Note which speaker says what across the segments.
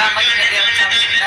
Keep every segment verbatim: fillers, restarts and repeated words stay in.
Speaker 1: Ben makinede yapacağım şimdi.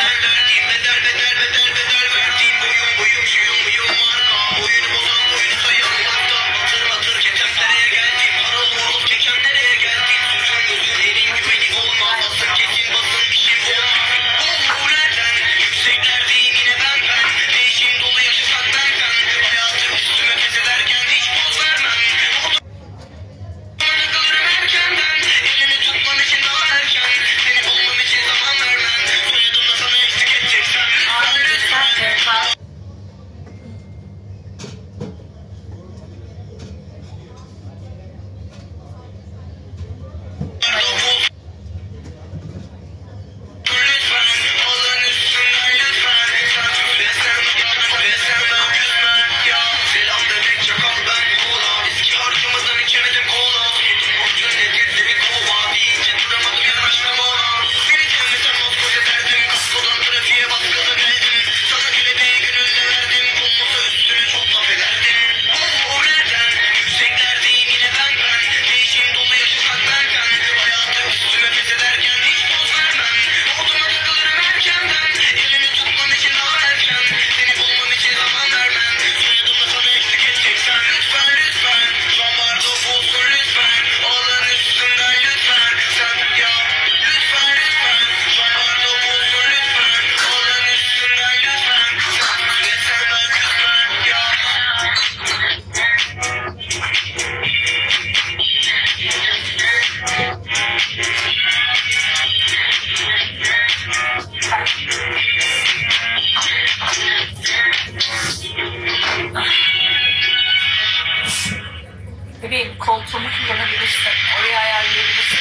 Speaker 1: Bebeğim koltuğumu kullanabilirsin. Oraya ayarlayabilirsin.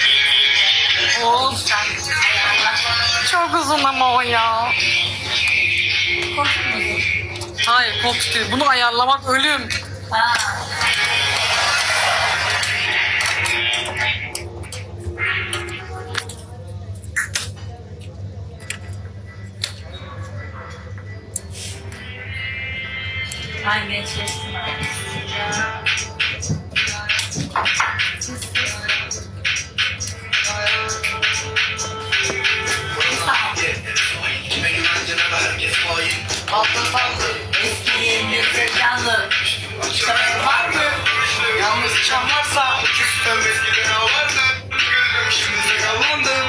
Speaker 1: Oo sen ayarla.
Speaker 2: Çok uzun ama o ya.
Speaker 1: Koltuk mu?
Speaker 2: Hayır koltuk değil. Bunu ayarlamak ölüm.
Speaker 1: Ha. Ay gençleştim abi. Altın sandı, eski yeni zekalı. Çabuk var mı?
Speaker 3: Yalnız çam varsa küstüm eskiden vardı. Şimdi sakallandım.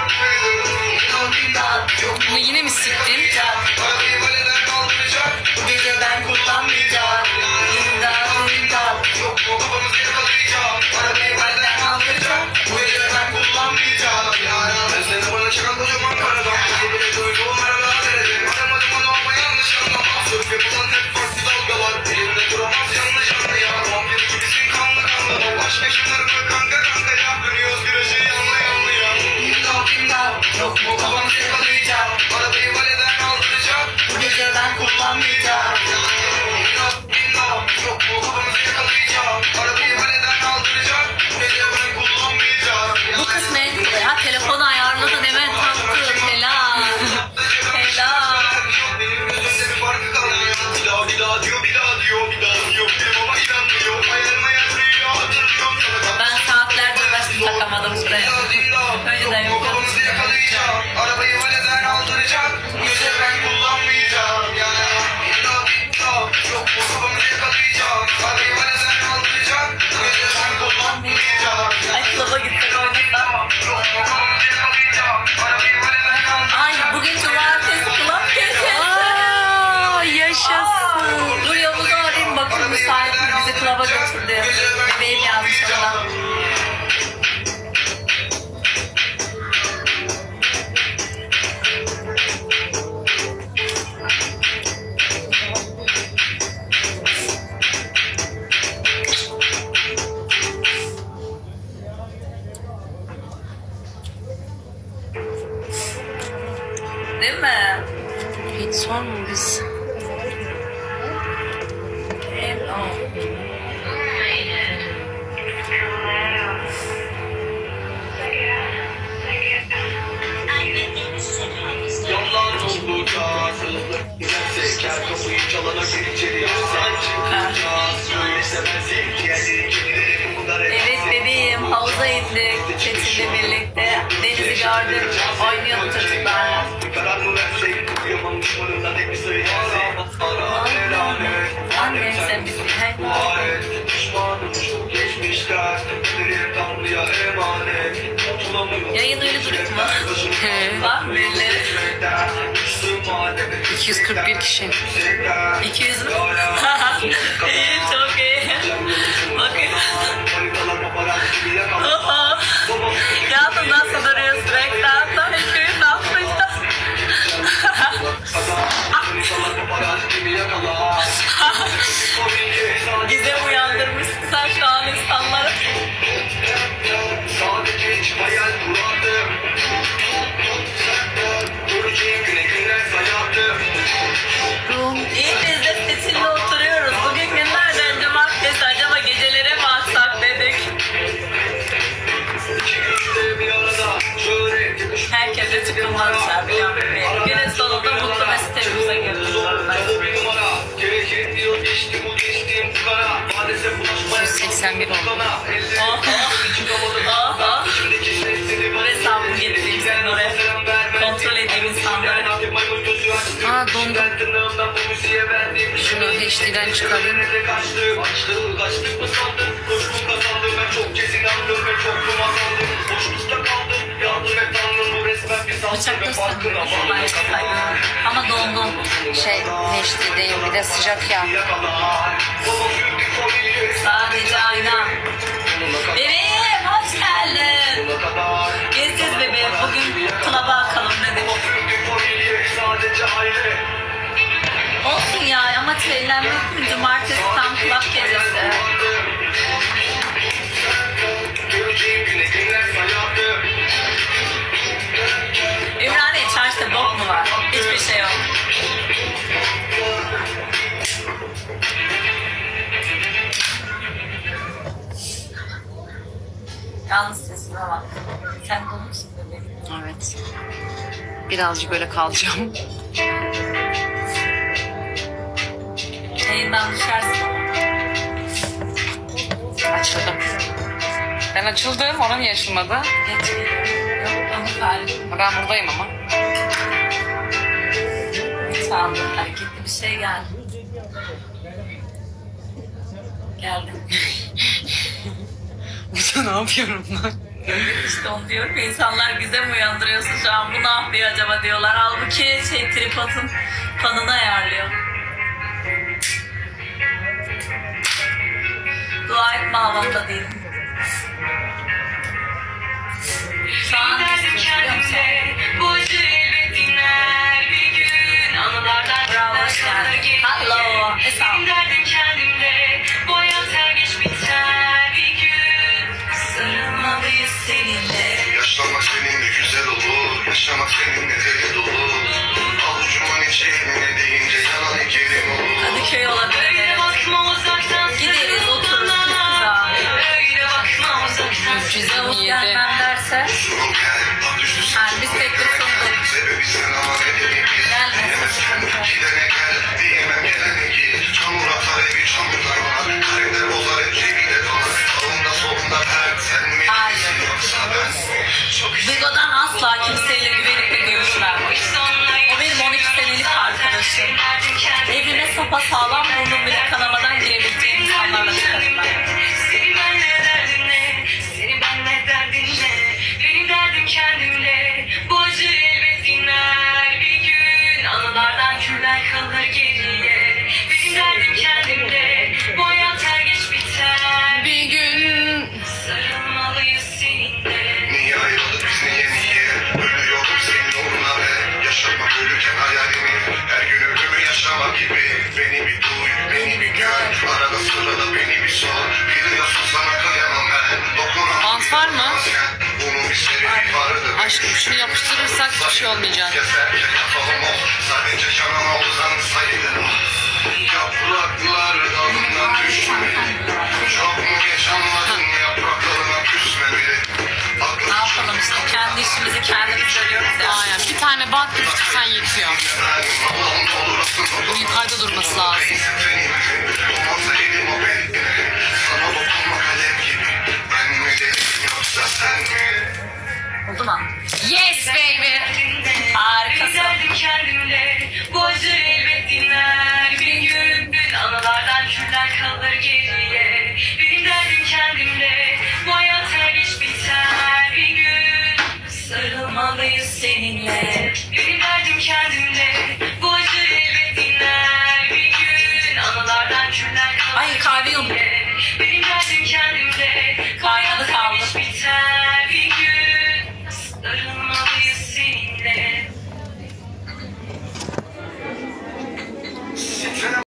Speaker 2: Bunu yine mi siktin?
Speaker 3: Arabayı valeden kaldıracak.
Speaker 1: Bu gece ben kullanmayacağım. İmdat, imdat.
Speaker 3: Yok o kafamızı yakalayacağım. Arabayı valeden kaldıracak. Bu gece ben kullanmayacağım. Ben seni bana çıkan kocaman paradan. Bu bile duyduğum merhaba verelim. Aramadım onu ama yanlış anlama. Sırf yapılan hep farklı dalgalar. Elimde duramaz yanlış anlaya. Vampir gibisin kanlı kanlı. Baş yaşanırma kanka kanka ya. Dönüyoruz güreşi yanlı yanlıya. İmdat imdat. Yok mu kafamızı yakalayacağım. Arabayı valeden kaldıracak.
Speaker 1: Bu gece ben kullanmayacağım.
Speaker 3: İmdat imdat. Yok mu kafamızı yakalayacağım. Arabayı valeden kaldıracak. Bu gece ben kullanmayacağım.
Speaker 1: Bu kısmı en kolay. Ha telefonu ayarladı deme tatlım. Helal. Helal.
Speaker 3: Benim gözümde bir farkı kalmıyor. Bir daha bir daha diyor bir daha diyor bir daha diyor. Benim ama inanmıyor. Hayalıma yazıyor. Hatırlıyorum sana.
Speaker 1: Ben saatlerce uğraştım takamadım buraya. Önceden yapıyordum.
Speaker 3: Kafamızı yakalayacağım. Arabayı valeden aldıracak. Bu gece ben kullanmayacağım. Yani imdat imdat. Yok bu kafamızı yakalayacağım. Arabayı valeden aldıracak. Bu gece ben kullanmayacağım.
Speaker 1: Ay klaba gittik oynasak.
Speaker 3: Yok bu kafamızı yakalayacağım. Arabayı valeden aldıracak.
Speaker 1: Ay bugün cumartesi klap gecesi.
Speaker 2: Aa, yaşasın.
Speaker 1: Dur Yavuz'u arayayım bakayım müsait mi bizi klaba götürdü. Bebeğim yazmış ona. Değil mi?
Speaker 2: Hiç sorma biz.
Speaker 1: Evet, o.
Speaker 3: Yollar dolu kağıtlı. Gidersek her kapıyı çalana gir içeri. Sen çıkacağız. Öyle sevmezsin. Diğerleri kimileri bu kadar
Speaker 1: Evet bebeğim havuza indik Çetin'le birlikte. Denizi gördüm. Oynuyordu çocuklarla. Var mı birileri?
Speaker 2: iki yüz kırk bir kişi.
Speaker 1: iki yüz mü? İyi, çok iyi. Bakın. Oho. Yalnız nasıl duruyorsun? Ekranda iki yüz altmış. Gizem uyandırmışsın sen şu an insanları.
Speaker 3: Sadece hiç hayal kurardım. Göreceğim güne günler sayattım.
Speaker 1: İyi, biz de Seçil'le oturuyoruz. Bugün günlerden cumartesi, acaba gecelere mi atsak dedik.
Speaker 3: İkimizde bir arada şöhret yakışıklı.
Speaker 1: Herkese çıkılmazlar biliyorum. Günün sonunda mutlu mesut evimize geliyoruz.
Speaker 3: O bir numara. Gerekir diyor geçtim o geçtiğim bu kara. Maalesef bulaşmaya
Speaker 2: yüz seksen bir oldu.
Speaker 1: Oho. Oho. Bu hesabımı getireyim senin oraya. Kontrol edeyim insanları.
Speaker 2: Aa, dondum. Şunu H D'den çıkarayım.
Speaker 3: Kaçtık mı sandın? Koştum kazandım. Ben çok kez inandım ve çok kuma sandım. Boşlukta kaldım. Yandım ve tanrım. Bu resmen bir
Speaker 1: Bıçak
Speaker 3: ve farkına
Speaker 1: göstermiyor.
Speaker 3: vardım.
Speaker 1: Ama dondum.
Speaker 2: Şey H D değil, bir de sıcak ya.
Speaker 1: Sadece ayna. Bebeğim hoş geldin. Gezeceğiz bebeğim. Bugün klaba akalım dedik. Olsun ya, ama eğlenmek mi? Cumartesi tam klap gecesi. Ümraniye çarşıda bok mu var? Hiçbir şey yok. Yalnız sesine bak. Sen konuşsun bebeğim.
Speaker 2: Evet. Birazcık öyle kalacağım.
Speaker 1: Yayından düşersin.
Speaker 2: Açıldım. Ben açıldım, ona niye açılmadı?
Speaker 1: Geç geliyorum. Yok, onu tarif.
Speaker 2: Ben buradayım ama.
Speaker 1: Sandım. Hareketli bir şey geldi. Geldi.
Speaker 2: Burada ne yapıyorum ben?
Speaker 1: İşte onu diyorum ya, insanlar Gizem uyandırıyorsun şu an, bu ne yapıyor acaba diyorlar. Halbuki şey, tripodun fanını ayarlıyor. Dua etme havamda değilim. Şu an düşünüyorum sen. Bravo, hoş geldin. Hello, Esam. Sarılmalıyız seninle.
Speaker 3: Yaşamak seninle güzel olur, yaşamak seninle deli dolu. Avucumun içine deyince yanan hikayelim olur.
Speaker 1: Kadıköy olabilir. Gideriz, otururuz kıza.
Speaker 2: üç yüz
Speaker 1: Yavuz
Speaker 2: yirmi yedi.
Speaker 1: gelmem derse.
Speaker 3: Durun gel, bak düştü
Speaker 1: Yani biz teklif sunduk.
Speaker 3: sebebi sen ama ne deli bir.
Speaker 1: Gelmesin.
Speaker 3: Gidene gel, diyemem gelene gir. Çamur atar evi çamurlar var. Kalemler bozar hep cebine dolar. Sağında solunda her sen mi?
Speaker 1: Hayır.
Speaker 3: Yoksa ben mi? Çok
Speaker 1: Duygu'dan asla kimseyle güvenip de görüşmem. O benim on iki senelik arkadaşım. Evine sapasağlam, burnum bile kanamadan girebileceğim insanlarla çıkarım ben.
Speaker 4: Seni benle derdin ne? Seni benle derdin ne? Benim derdim kendimle. Bu acı elbet dinler bir gün. Anılardan küller kalır geriye. Benim derdim kendimle. Bu hayat her geç biter.
Speaker 2: Bir gün
Speaker 4: Sarılmalıyız seninle.
Speaker 3: Niye ayrıldık biz niye niye? Ölüyordum senin uğruna ve yaşamak ölürken hayalimi. Her gün ölümü yaşamak gibi. Beni bir duy, beni bir gör. Arada sırada beni bir sor. Biliyorsun sana kıyamam ben. Dokunamam.
Speaker 2: Bant var mı?
Speaker 3: Bunun bir sebebi vardı.
Speaker 2: Aşkım şunu yapıştırırsak hiçbir şey olmayacak.
Speaker 3: Keserken kafam ol. Sadece canıma uzansaydı. Yapraklar dalına düşmedi. Çok mu geç anladın yapraklarına küsmedi.
Speaker 1: Ne yapalım işte, kendi işimizi kendimiz görüyoruz ya.
Speaker 2: Aynen. Bir tane bant yapıştırsan yetiyor. Bu yukarıda durması lazım.
Speaker 1: Oldu mu?
Speaker 2: Yes baby.
Speaker 1: Harikasın.
Speaker 4: Derdim kendimle. Bu acı elbet dinler bir gün. Anılardan küller kalır geriye. Benim derdim kendimle. Bu hayat her geç biter bir gün.
Speaker 1: Sarılmalıyız seninle.